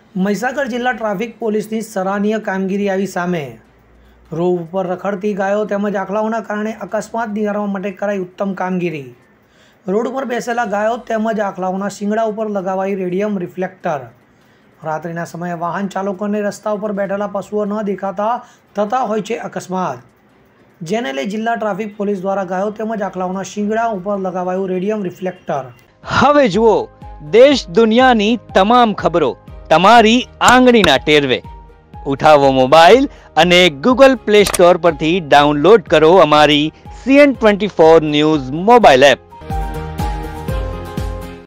મહીસાગર જિલ્લા ટ્રાફિક પોલીસની સરાહનીય કામગીરી આવી સામે। રોડ ઉપર રખડતી ગાયો તેમજ આખલાઓના કારણે અકસ્માત નિવારવા માટે કરાઈ ઉત્તમ કામગીરી। રોડ ઉપર બેસેલા ગાયો તેમજ આખલાઓના શિંગડા ઉપર લગાવાઈ રેડિયમ રિફ્લેક્ટર। રાત્રિના સમયે વાહન ચાલકોને રસ્તા ઉપર બેઠેલા પશુઓ ન દેખાતા થતા હોય છે અકસ્માત, જેને લઈ જિલ્લા ટ્રાફિક પોલીસ દ્વારા ગાયો તેમજ આખલાઓના શિંગડા ઉપર લગાવાયું રેડિયમ રિફ્લેક્ટર। હવે જુઓ દેશ દુનિયાની તમામ ખબરો તમારી આંગળીના ટેરવે। ઉઠાવો મોબાઈલ અને ગૂગલ પ્લે સ્ટોર પરથી ડાઉનલોડ કરો અમારી CN24 ન્યૂઝ મોબાઈલ એપ।